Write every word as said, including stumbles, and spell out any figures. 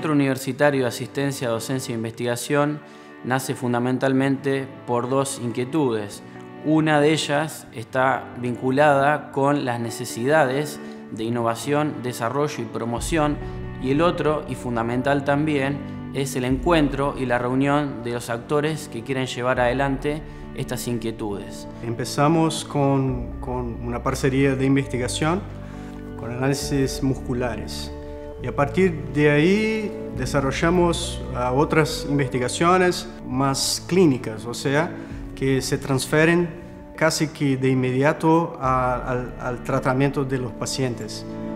Centro Universitario de Asistencia, Docencia e Investigación nace fundamentalmente por dos inquietudes. Una de ellas está vinculada con las necesidades de innovación, desarrollo y promoción, y el otro, y fundamental también, es el encuentro y la reunión de los actores que quieren llevar adelante estas inquietudes. Empezamos con, con una parcería de investigación con análisis musculares y a partir de ahí desarrollamos uh, otras investigaciones más clínicas, o sea, que se transfieren casi que de inmediato a, al, al tratamiento de los pacientes.